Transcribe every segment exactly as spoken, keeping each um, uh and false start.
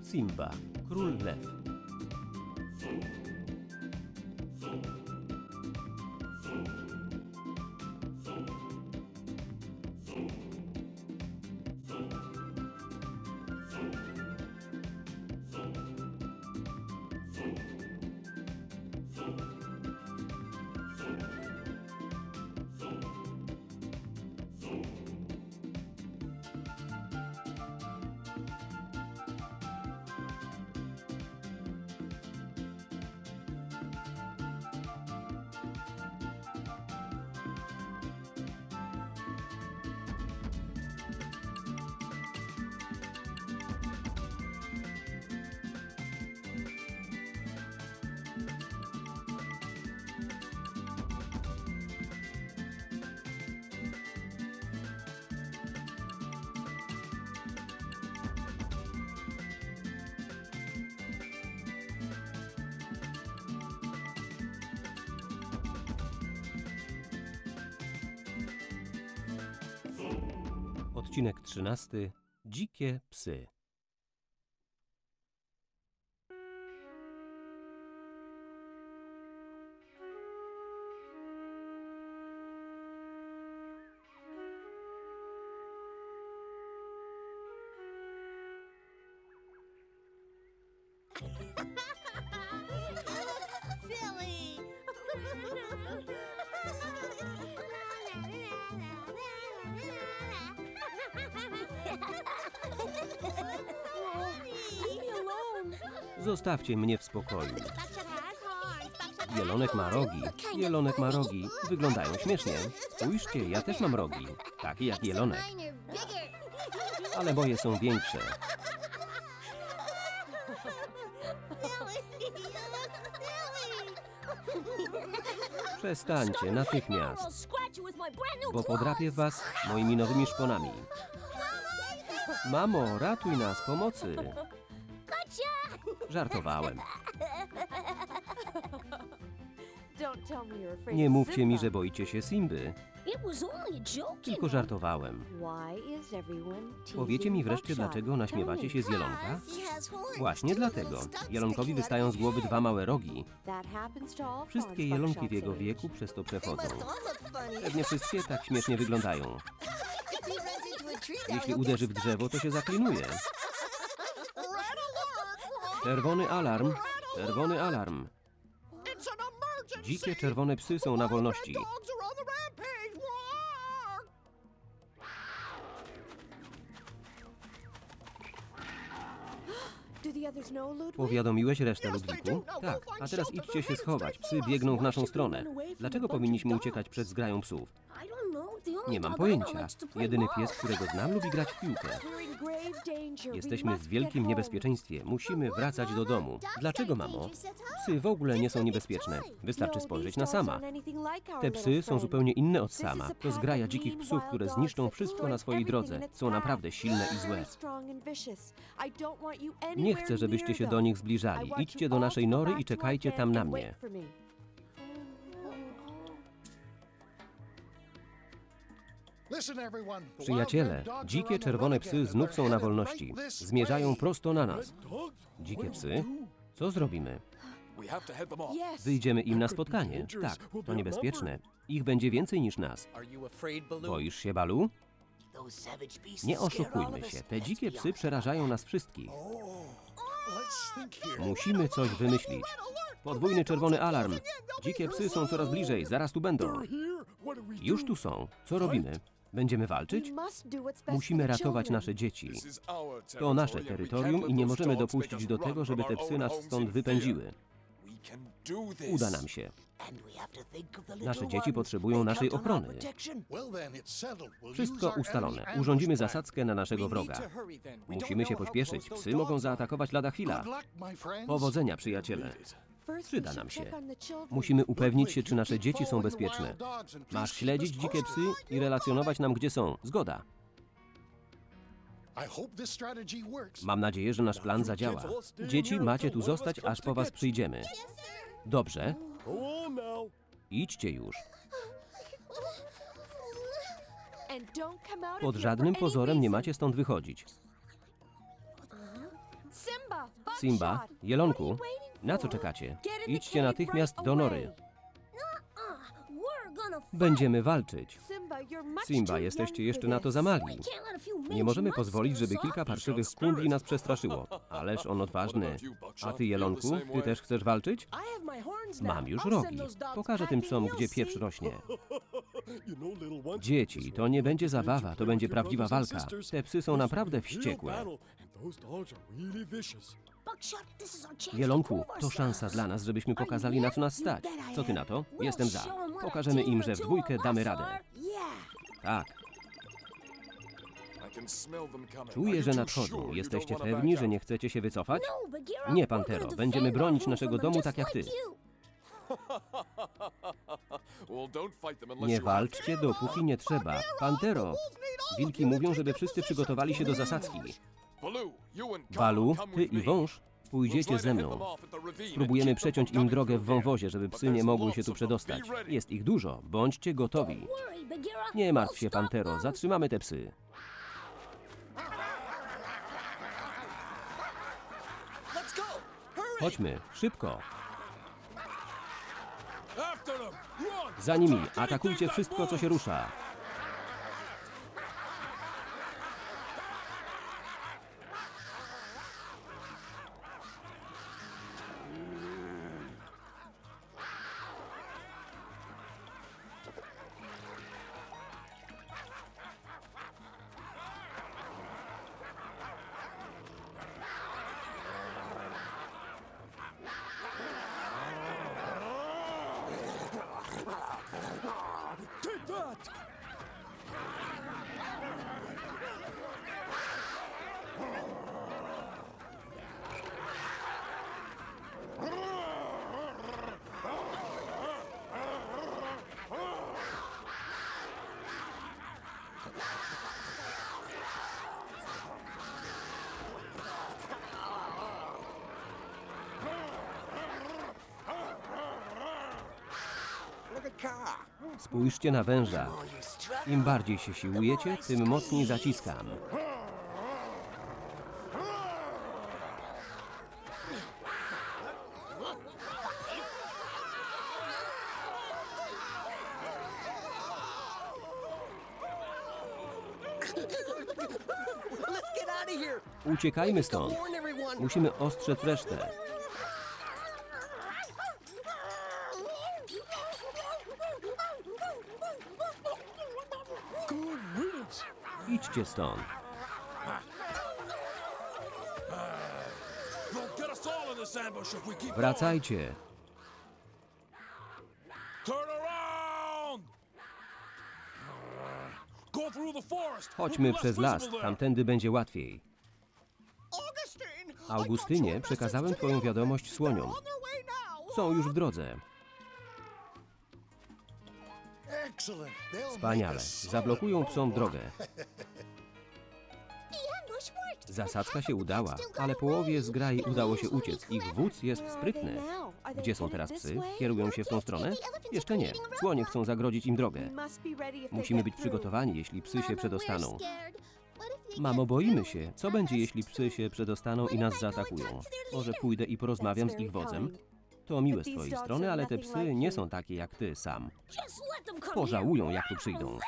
Simba, król lew. Odcinek trzynasty. Dzikie psy. Zostawcie mnie w spokoju. Jelonek ma rogi. Jelonek ma rogi. Wyglądają śmiesznie. Spójrzcie, ja też mam rogi. Takie jak jelonek. Ale moje są większe. Przestańcie natychmiast, bo podrapię was moimi nowymi szponami. Mamo, ratuj nas, pomocy. Żartowałem. Nie mówcie mi, że boicie się Simby. Tylko żartowałem. Powiecie mi wreszcie, dlaczego naśmiewacie się z Jelonka? Właśnie dlatego. Jelonkowi wystają z głowy dwa małe rogi. Wszystkie jelonki w jego wieku przez to przechodzą. Pewnie wszystkie tak śmiesznie wyglądają. Jeśli uderzy w drzewo, to się zaklinuje. Czerwony alarm! Czerwony alarm! Dzikie czerwone psy są na wolności. Powiadomiłeś resztę, Ludwiku? Tak, a teraz idźcie się schować. Psy biegną w naszą stronę. Dlaczego powinniśmy uciekać przed zgrają psów? Nie mam pojęcia. Jedyny pies, którego znam, lubi grać w piłkę. Jesteśmy w wielkim niebezpieczeństwie. Musimy wracać do domu. Dlaczego, mamo? Psy w ogóle nie są niebezpieczne. Wystarczy spojrzeć na Sama. Te psy są zupełnie inne od Sama. To zgraja dzikich psów, które zniszczą wszystko na swojej drodze. Są naprawdę silne i złe. Nie chcę, żebyście się do nich zbliżali. Idźcie do naszej nory i czekajcie tam na mnie. Przyjaciele, dzikie czerwone psy znów są na wolności. Zmierzają prosto na nas. Dzikie psy? Co zrobimy? Wyjdziemy im na spotkanie. Tak, to niebezpieczne. Ich będzie więcej niż nas. Boisz się, Balu? Nie oszukujmy się. Te dzikie psy przerażają nas wszystkich. Musimy coś wymyślić. Podwójny czerwony alarm. Dzikie psy są coraz bliżej. Zaraz tu będą. Już tu są. Co robimy? Będziemy walczyć? Musimy ratować nasze dzieci. To nasze terytorium i nie możemy dopuścić do tego, żeby te psy nas stąd wypędziły. Uda nam się. Nasze dzieci potrzebują naszej ochrony. Wszystko ustalone. Urządzimy zasadzkę na naszego wroga. Musimy się pośpieszyć. Psy mogą zaatakować lada chwila. Powodzenia, przyjaciele. Przyda nam się. Musimy upewnić się, czy nasze dzieci są bezpieczne. Masz śledzić dzikie psy i relacjonować nam, gdzie są. Zgoda. Mam nadzieję, że nasz plan zadziała. Dzieci, macie tu zostać, aż po was przyjdziemy. Dobrze. Idźcie już. Pod żadnym pozorem nie macie stąd wychodzić. Simba, Jelonku, na co czekacie? Idźcie natychmiast do nory. Będziemy walczyć. Simba, jesteście jeszcze na to za mali. Nie możemy pozwolić, żeby kilka parszywych kundli nas przestraszyło. Ależ on odważny. A ty, Jelonku, ty też chcesz walczyć? Mam już rogi. Pokażę tym psom, gdzie pieprz rośnie. Dzieci, to nie będzie zabawa, to będzie prawdziwa walka. Te psy są naprawdę wściekłe. Jelonku, to szansa dla nas, żebyśmy pokazali, na co nas stać. Co ty na to? Jestem za. Pokażemy im, że w dwójkę damy radę. Tak. Czuję, że nadchodzą. Jesteście pewni, że nie chcecie się wycofać? Nie, Pantero. Będziemy bronić naszego domu tak jak ty. Nie walczcie, dopóki nie trzeba. Pantero, wilki mówią, żeby wszyscy przygotowali się do zasadzki. Balu, ty i wąż pójdziecie ze mną. Spróbujemy przeciąć im drogę w wąwozie, żeby psy nie mogły się tu przedostać. Jest ich dużo. Bądźcie gotowi. Nie martw się, Pantero. Zatrzymamy te psy. Chodźmy, szybko. Za nimi. Atakujcie wszystko, co się rusza. Spójrzcie na węża. Im bardziej się siłujecie, tym mocniej zaciskam. Uciekajmy stąd. Musimy ostrzec resztę. Idźcie stąd. Wracajcie. Chodźmy przez las, tamtędy będzie łatwiej. Augustynie, przekazałem twoją wiadomość słoniom. Są już w drodze. Wspaniale. Zablokują psom drogę. Zasadzka się udała, ale połowie zgrai udało się uciec. Ich wódz jest sprytny. Gdzie są teraz psy? Kierują się w tą stronę? Jeszcze nie. Słonie chcą zagrodzić im drogę. Musimy być przygotowani, jeśli psy się przedostaną. Mamo, boimy się. Co będzie, jeśli psy się przedostaną i nas zaatakują? Może pójdę i porozmawiam z ich wodzem? To miłe z twojej strony, ale te psy nie są takie jak ty sam. Pożałują, jak tu przyjdą.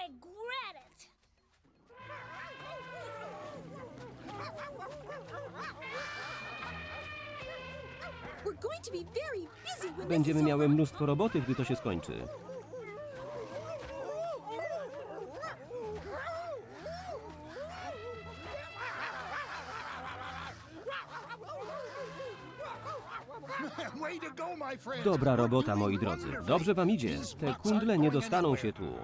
Będziemy miały mnóstwo roboty, gdy to się skończy. Dobra robota, moi drodzy. Dobrze wam idzie. Te kundle nie dostaną się tu.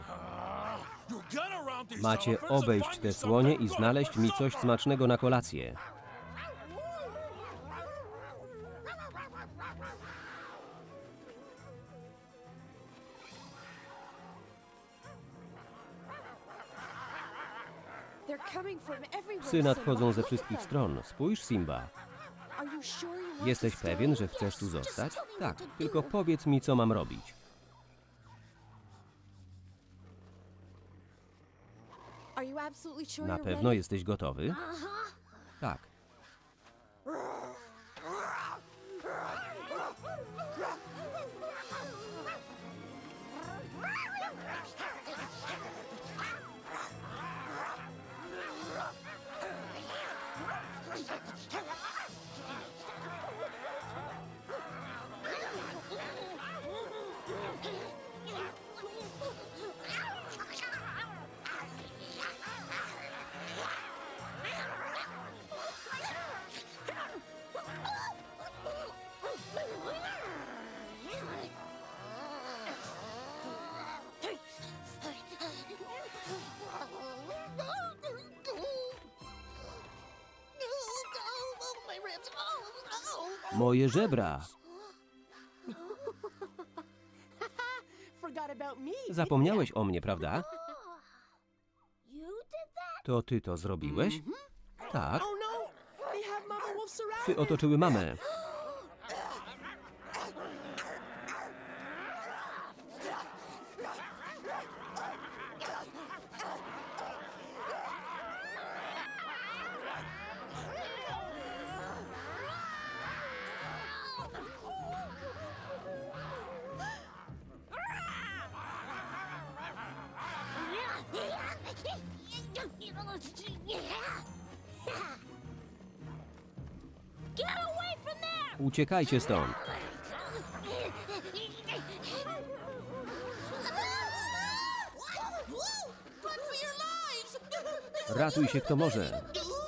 Macie obejść te słonie i znaleźć mi coś smacznego na kolację. Psy nadchodzą ze wszystkich stron. Spójrz, Simba. Jesteś pewien, że chcesz tu zostać? Tak, tylko powiedz mi, co mam robić. Na pewno jesteś gotowy? Tak. Moje żebra. Zapomniałeś o mnie, prawda? To ty to zrobiłeś? Tak. Psy otoczyły mamę. Uciekajcie stąd. Ratuj się kto może.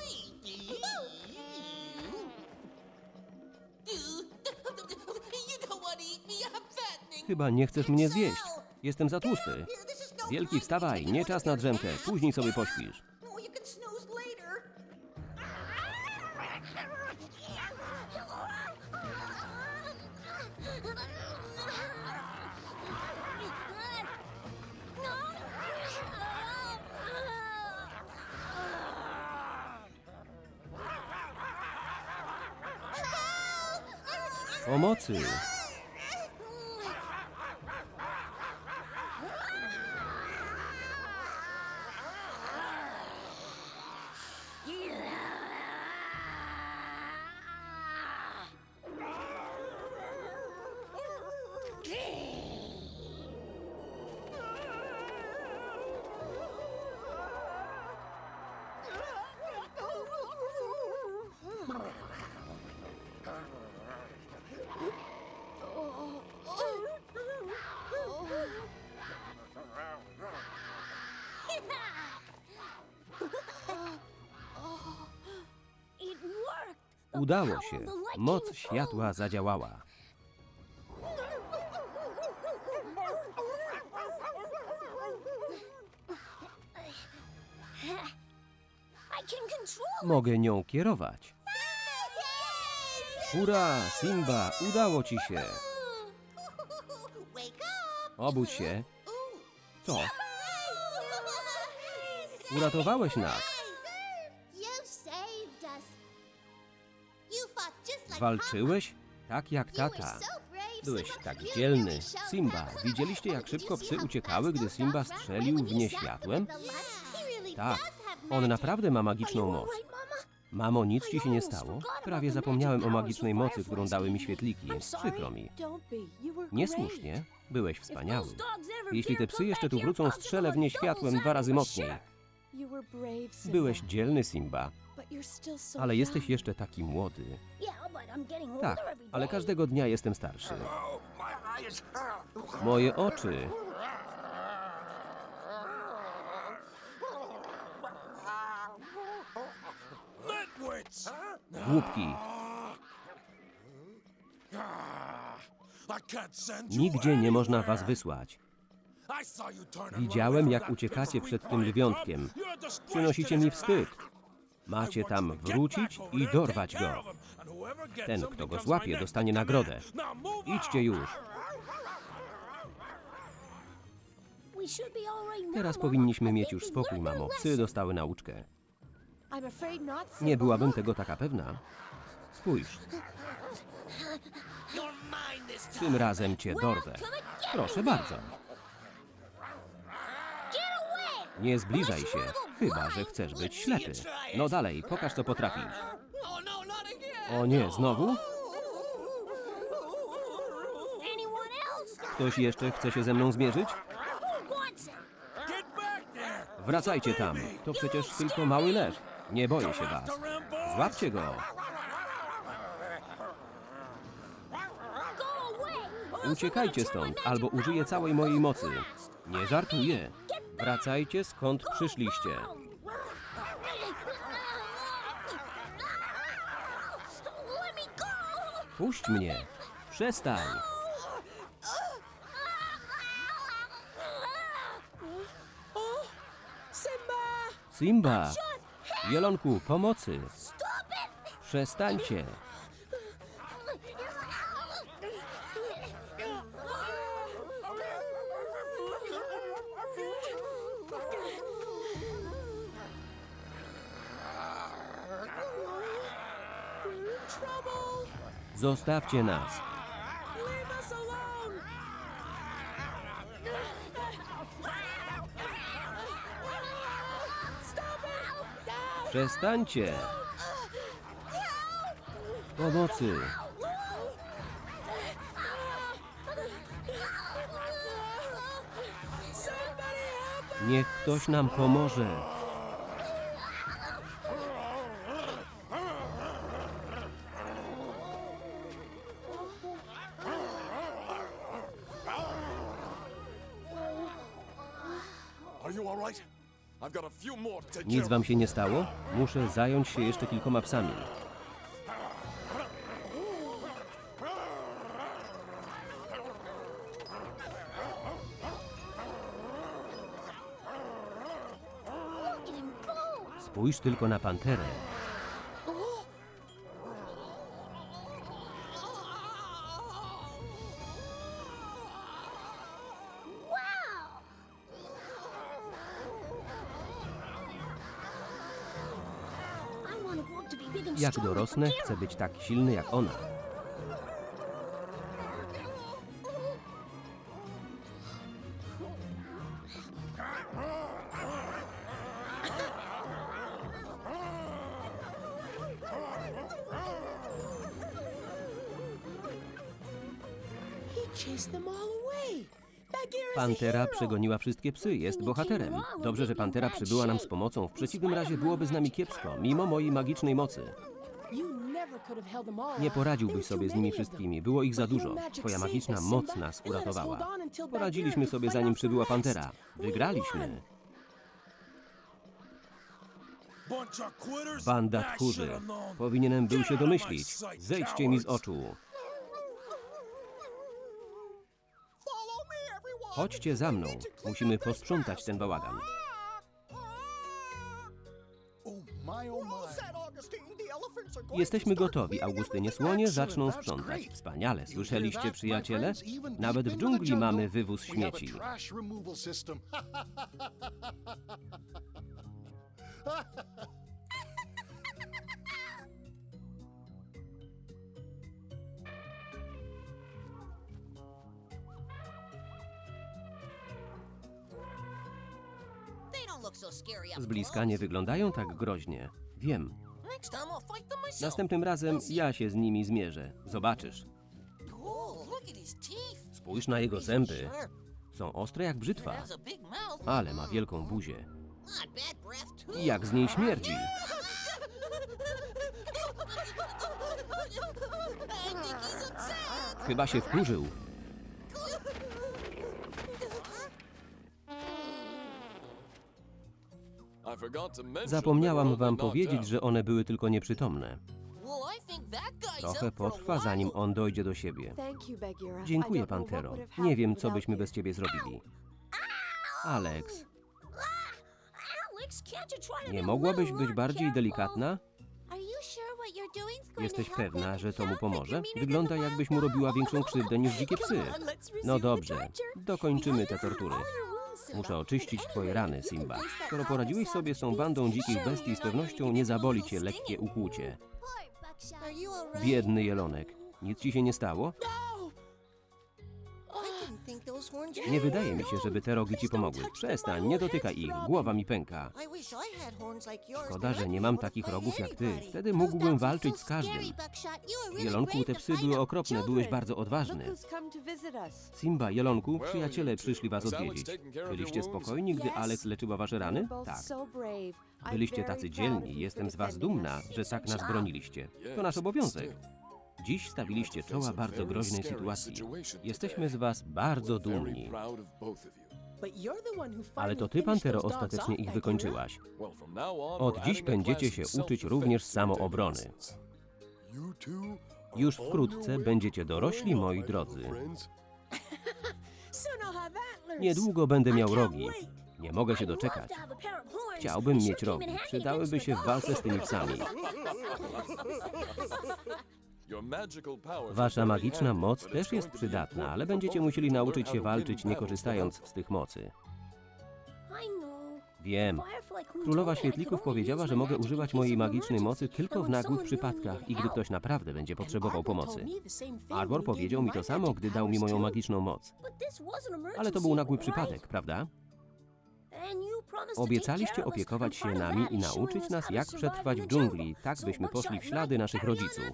Chyba nie chcesz mnie zjeść. Jestem za tłusty. Wielki, wstawaj, nie czas na drzemkę. Później sobie pośpisz. Pomocy! Udało się. Moc światła zadziałała. Mogę nią kierować. Hurra, Simba, udało ci się. Obudź się. Co? Uratowałeś nas. Walczyłeś? Tak jak tata. Byłeś tak dzielny. Simba, widzieliście jak szybko psy uciekały, gdy Simba strzelił w nie światłem? Tak, on naprawdę ma magiczną moc. Mamo, nic ci się nie stało? Prawie zapomniałem o magicznej mocy, którą dały mi świetliki. Przykro mi. Niesłusznie. Byłeś wspaniały. Jeśli te psy jeszcze tu wrócą, strzelę w nie światłem dwa razy mocniej. Byłeś dzielny, Simba. Ale jesteś jeszcze taki młody. Tak, ale każdego dnia jestem starszy. Moje oczy. Głupki. Nigdzie nie można was wysłać. Widziałem, jak uciekacie przed tym lwiątkiem. Przynosicie mi wstyd. Macie tam wrócić i dorwać go. Ten, kto go złapie, dostanie nagrodę. Idźcie już. Teraz powinniśmy mieć już spokój, mamo. Psy dostały nauczkę. Nie byłabym tego taka pewna. Spójrz. Tym razem cię dorwę. Proszę bardzo. Nie zbliżaj się, chyba że chcesz być ślepy. No dalej, pokaż co potrafisz. O nie, znowu? Ktoś jeszcze chce się ze mną zmierzyć? Wracajcie tam, to przecież tylko mały lew. Nie boję się was. Złapcie go. Uciekajcie stąd, albo użyję całej mojej mocy. Nie żartuję. Wracajcie skąd przyszliście. Puść mnie. Przestań. Simba! Jelonku, pomocy! Przestańcie! Zostawcie nas. Przestańcie! Pomocy! Niech ktoś nam pomoże. Nic wam się nie stało? Muszę zająć się jeszcze kilkoma psami. Spójrz tylko na panterę. Jak dorosnę, chcę być tak silny jak ona. Pantera przegoniła wszystkie psy, jest bohaterem. Dobrze, że Pantera przybyła nam z pomocą, w przeciwnym razie byłoby z nami kiepsko, mimo mojej magicznej mocy. Nie poradziłbyś sobie z nimi wszystkimi, było ich za dużo. Twoja magiczna moc nas uratowała. Poradziliśmy sobie, zanim przybyła Pantera. Wygraliśmy. Banda tchórzy. Powinienem był się domyślić. Zejdźcie mi z oczu. Chodźcie za mną. Musimy posprzątać ten bałagan. Jesteśmy gotowi, Augustynie. Słonie zaczną sprzątać. Wspaniale. Słyszeliście, przyjaciele? Nawet w dżungli mamy wywóz śmieci. Z bliska nie wyglądają tak groźnie. Wiem. Następnym razem ja się z nimi zmierzę. Zobaczysz. Spójrz na jego zęby. Są ostre jak brzytwa. Ale ma wielką buzię. I jak z niej śmierdzi. Chyba się wkurzył. Zapomniałam wam powiedzieć, że one były tylko nieprzytomne. Trochę potrwa, zanim on dojdzie do siebie. Dziękuję, Pantero. Nie wiem, co byśmy bez ciebie zrobili. Alex, nie mogłabyś być bardziej delikatna? Jesteś pewna, że to mu pomoże? Wygląda, jakbyś mu robiła większą krzywdę niż dzikie psy. No dobrze, dokończymy te tortury. Muszę oczyścić twoje rany, Simba. Skoro poradziłeś sobie z tą bandą dzikich bestii, z pewnością nie zaboli cię lekkie ukłucie. Biedny jelonek. Nic ci się nie stało? Nie wydaje mi się, żeby te rogi ci pomogły. Przestań, nie dotykaj ich. Głowa mi pęka. Szkoda, że nie mam takich rogów jak ty. Wtedy mógłbym walczyć z każdym. Jelonku, te psy były okropne. Byłeś bardzo odważny. Simba, Jelonku, przyjaciele przyszli was odwiedzić. Byliście spokojni, gdy Alex leczyła wasze rany? Tak. Byliście tacy dzielni. Jestem z was dumna, że tak nas broniliście. To nasz obowiązek. Dziś stawiliście czoła bardzo groźnej sytuacji. Jesteśmy z was bardzo dumni. Ale to ty, Pantero, ostatecznie ich wykończyłaś. Od dziś będziecie się uczyć również samoobrony. Już wkrótce będziecie dorośli, moi drodzy. Niedługo będę miał rogi. Nie mogę się doczekać. Chciałbym mieć rogi. Przydałyby się w walce z tymi psami. Wasza magiczna moc też jest przydatna, ale będziecie musieli nauczyć się walczyć, nie korzystając z tych mocy. Wiem. Królowa Świetlików powiedziała, że mogę używać mojej magicznej mocy tylko w nagłych przypadkach i gdy ktoś naprawdę będzie potrzebował pomocy. Arbor powiedział mi to samo, gdy dał mi moją magiczną moc. Ale to był nagły przypadek, prawda? Obiecaliście opiekować się nami i nauczyć nas, jak przetrwać w dżungli, tak byśmy poszli w ślady naszych rodziców.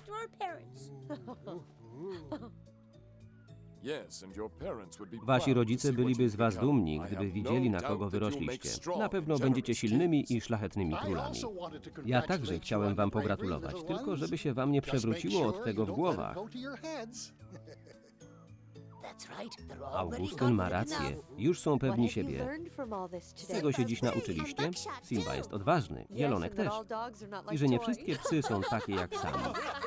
Wasi rodzice byliby z was dumni, gdyby widzieli, na kogo wyrośliście. Na pewno będziecie silnymi i szlachetnymi królami. Ja także chciałem wam pogratulować, tylko żeby się wam nie przewróciło od tego w głowach. Augustyn ma rację. Już są pewni siebie. Czego się dziś nauczyliście? Simba jest odważny, Jelonek też. I że nie wszystkie psy są takie jak sami.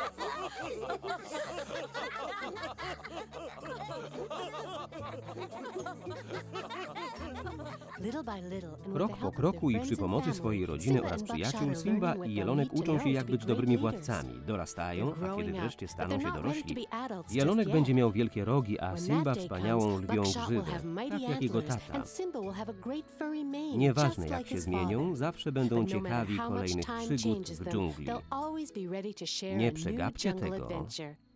Krok po kroku i przy pomocy swojej rodziny oraz przyjaciół, Simba i Jelonek uczą się, jak być dobrymi władcami. Dorastają, a kiedy wreszcie staną się dorośli, Jelonek będzie miał wielkie rogi, a Simba wspaniałą lwią grzywę, tak jak jego tata. Nieważne jak się zmienią, zawsze będą ciekawi kolejnych przygód w dżungli. Nie przegapcie tego.